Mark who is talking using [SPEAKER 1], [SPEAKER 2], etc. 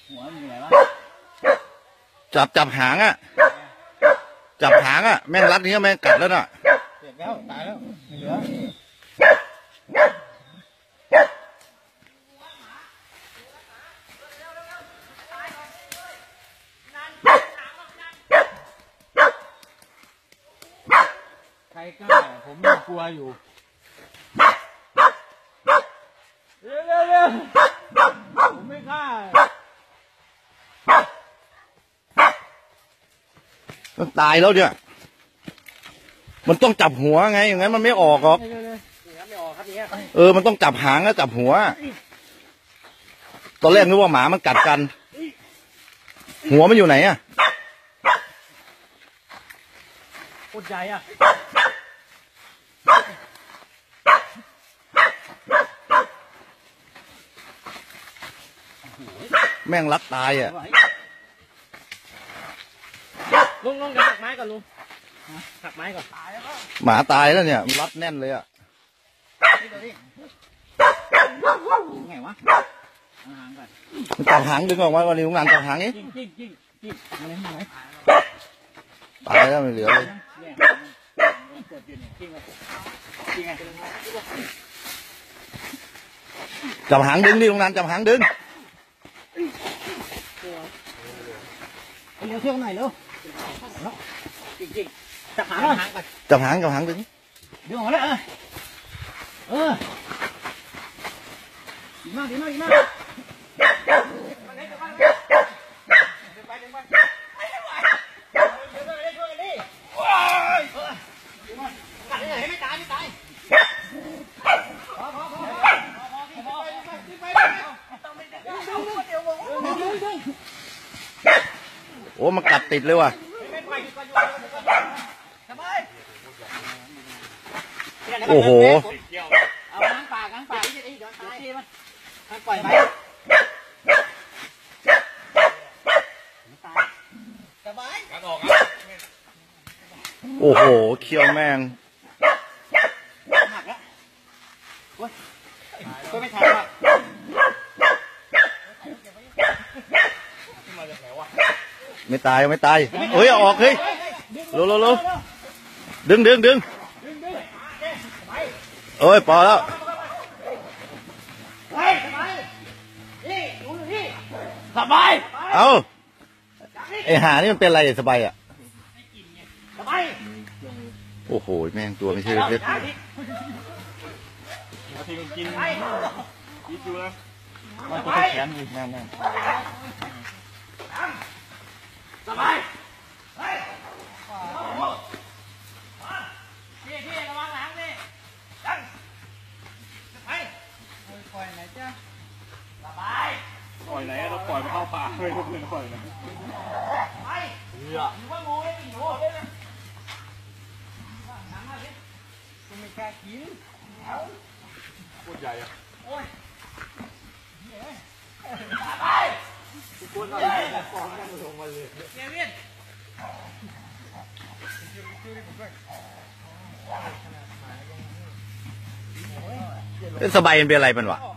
[SPEAKER 1] หัวมีอะไรวะ
[SPEAKER 2] จับหางอ่ะจับหางอ่ะแม่งรัดนี้แม่งกัดแล้วน่ะ
[SPEAKER 1] เจ็บแล้วตายแล้วไม่เหลือใครกล้าผมยังกลัวอยู่เร็วผมไม่กล้า
[SPEAKER 2] มันตายแล้วเนี่ยมันต้องจับหัวไงอย่างนั้นมันไม่ออกหรอกมันต้องจับหางแล้วจับหัวตอนแรกนึกว่าหมามันกัดกันหัวมันอยู่ไหนอ่ะ
[SPEAKER 1] โคตรใหญ่อ่ะ
[SPEAKER 2] แม่งรัดตายอ่ะ
[SPEAKER 1] ลุงจะหักไม้ก่อนลุงหักไม้ก่อน
[SPEAKER 2] หมาตายแล้วเนี่ยมันรัดแน่นเลยอ่ะ
[SPEAKER 1] ไงวะหางก่อน
[SPEAKER 2] จับหางดึงออกมาวันนี้ลุงนันจับหางนี้
[SPEAKER 1] จิ้งอะไร
[SPEAKER 2] ตายแล้วไม่เหลือเลยจับหางดึงดิลุงนันจับหางดึง
[SPEAKER 1] เร็วเที่ยวไหนเร็วจิ้งจับหางก่อน
[SPEAKER 2] จับหางดึง
[SPEAKER 1] ดึงออกมาแล้วดีมาก
[SPEAKER 2] โอ้มันกัดติดเลยว่ะโอ้โห
[SPEAKER 1] เอาง้างปากที่จะได้ย้อนตายมันปล่อยไปสบาย
[SPEAKER 2] โอ้โหเคี้ยวแม่ง
[SPEAKER 1] หักแล้วก็ไม่ทันว่ะ
[SPEAKER 2] ไม่ตายเฮ้ยออกเฮ้ยโลดึงเอ้ยพอแล้ว
[SPEAKER 1] สบาย
[SPEAKER 2] เอาไอหานี่มันเป็นอะไรสบายอ่ะโอ้โหแม่งตัวไม่ใช่เล็ก
[SPEAKER 1] กินดูนะมันตัวแข็งอยู่นั่นสบายพี่ระวังหลังดิปล่อยไหนจ้ะสบายปล่อยไหนเราปล่อยไปเข้าป่าเฮ้ยทุกคนปล่อยไหนไปหรือว่างูได้กินหนูได้ไหมหนังมาสิคุณไม่แค่กินโคตรใหญ่อะโอ้ยไปทุกคนเราฟองกันลงมาเลยเนวิน
[SPEAKER 2] สบายมันเป็นอะไรมันวะ